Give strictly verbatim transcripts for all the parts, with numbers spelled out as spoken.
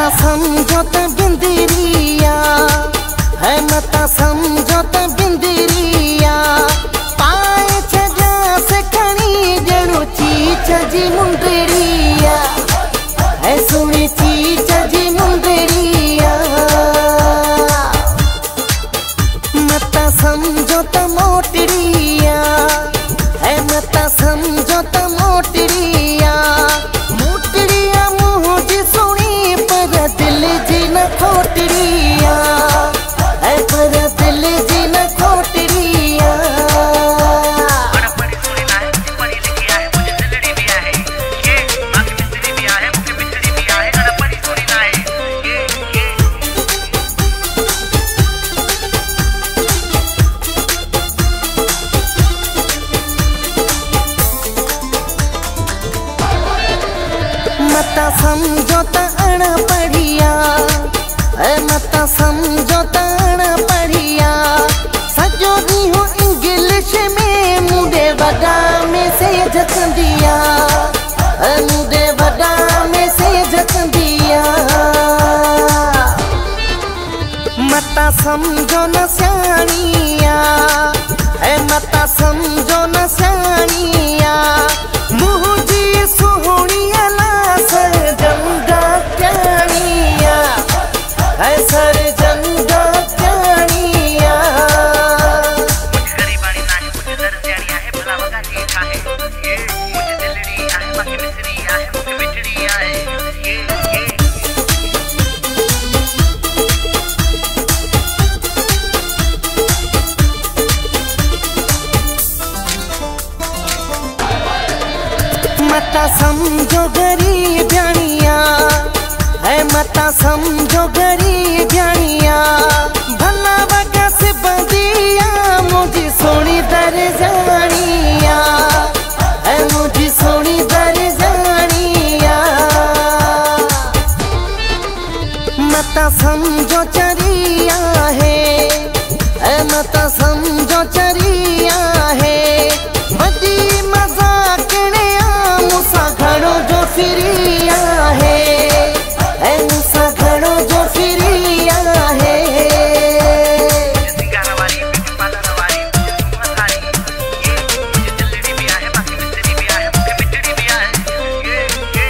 मता समझो त बिंदरिया है मता समझो त बिंदरिया पाए छजा से खणी जणो चीच जी मुंदरिया है सुनी चीच जी मुंदरिया मता समझो त मोटरिया है मता समझो त मोटरिया मोटरिया मुझे सुनी पर दिल जी न खोटरिया है पर दिल जी न खोटरिया मता समझो त अणपढ़िया है मता समझो त अणपढ़िया सजो ॾींहुं इंग्लिश में मुंडे वॾा में से झकंदिया है मुंडे वॾा में से झकंदिया मता समझो न सियाणिया है मता समझो न सियाणिया मुंहिंजी सुहिणिया सर जंगा क्याणिया है सर जंगा क्याणिया मुझे गरीबानी ना है मुझे दर्दियानी है भला वगा ठीक है ये मुझे दिलड़ी है बाकी मिसरी है मुझे मिठड़ी है ये ये मता समझो गरीबियानिया है मता समझो गरीबियानिया भला वगा से बदिया मुझी सोनी दर जानिया है मुझी सोनी दर जानिया मता समझो चरिया है है मता समझो चरिया है बदी मजाक मुसा घड़ो जो फिरिया है है मुसा घड़ो जो फिरिया है सिंगारा वाली ब्यूटी पार्लर वाली मसारी ये मुझे दिलड़ी भी है बाकी मिसरी भी है मुझे मिठड़ी भी है ये ये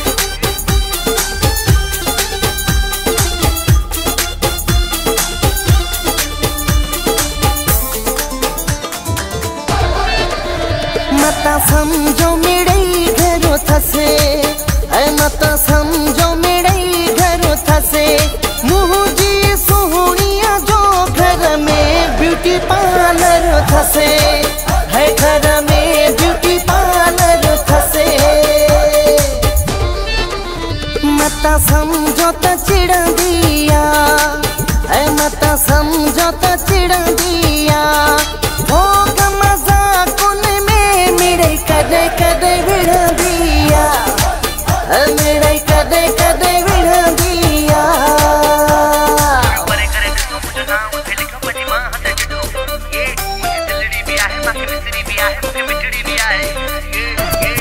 मता समझो मिड़ई घरो थसे है मता समझो मिड़ई घरो थसे मुझी सुहिणिया जो घर में ब्यूटी पार्लर थसे है घर में ब्यूटी पार्लर थसे मता समझो त चिड़ंदिया है मता समझो त चिड़ंदिया भोग मजाक में मिड़ई कदे कदे विढ़ंदिया मिड़ई कदे कदे विढ़ंदिया बड़े करे तो मुझे नाम खेल के बड़ी मां हद जडो ये मुझे दिलड़ी भी है बाकी मिसरी भी है मुझे मिठड़ी भी है ये ये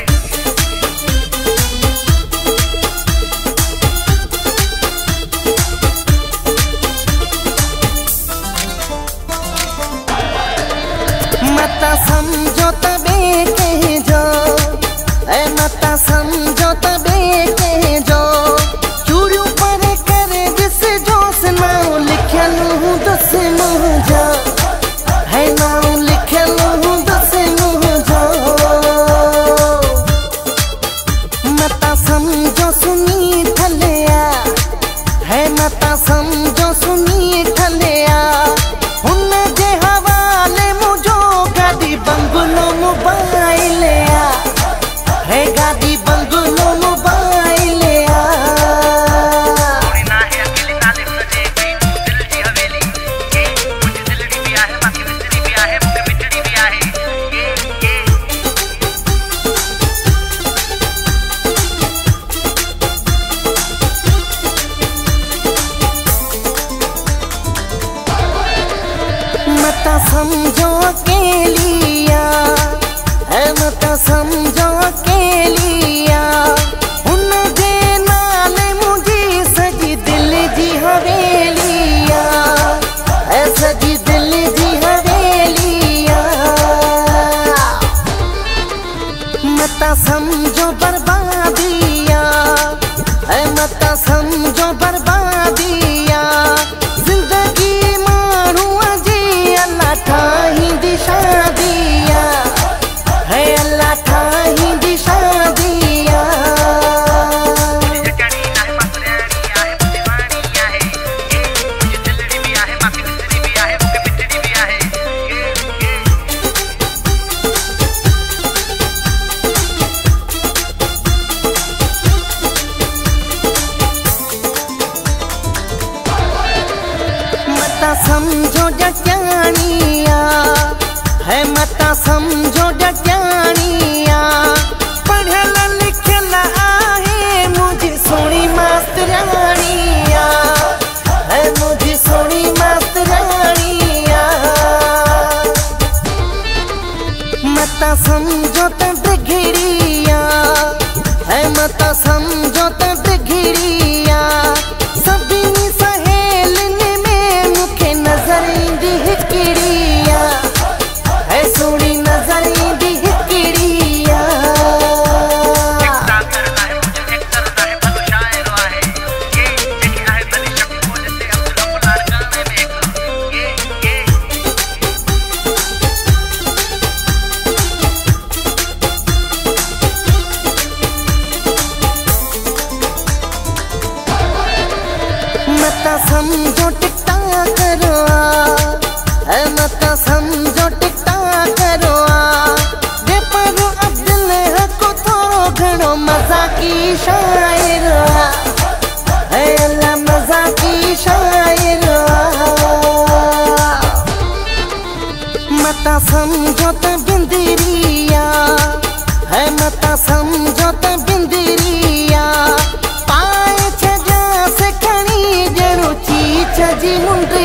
मता समझो त बेके जो है मता समझो त बेके जो चूड़ियों पर करे जिस जो से नाम लिखल हूँ दस मुझा है नाम लिखल हूँ दस मुझा मता समझो सुनी थलिया है मता समझो सुनी थलिया हुन जे हवाले मुझो गादी बंगलो मोबाइल है गादी बंगलो मोबाइल थोड़ी ना है अकेली नाले हुन जे गई दिल जी हवेली ये मुझे दिलड़ी भी है बाकी मिसरी भी है मुझे मिठड़ी भी है ये ये मता समझो अकेलिया है मता समझो अकेलिया हुन जे नाले मुझी सजी मता समझो बर्बादिया, ऐ मता समझो बर्बादिया। जिंदगी माण्हू जी अल्लाह ठाही दी शादिया, है अल्लाह ठाही दी शादिया। मता समझो डटियानिया, है मता समझो डटियानिया। पढ़ियल लिखियल आहे मुझी सोनी मास्तरानिया, है मुझी सोनी मास्तरानिया। मता समझो त बिगड़िया, है मता समझो त बिगड़िया। सभिनी सहेलियुनि में मुखे नजर ईंदी हिकिड़िया, है सोनी नजर ईंदी हिकिड़िया। मता समझो टिकटा करो, है मता समझो टिकटा करो। दे पर अब्दुल हक थोरो घणो मज़ाकी शाइर, है अल्लाह मज़ाकी शाइर। मता समझो त बिंदरिया, है मता समझो त बिंदरिया। पाए छजा से खणी जणो चीच जी मुंड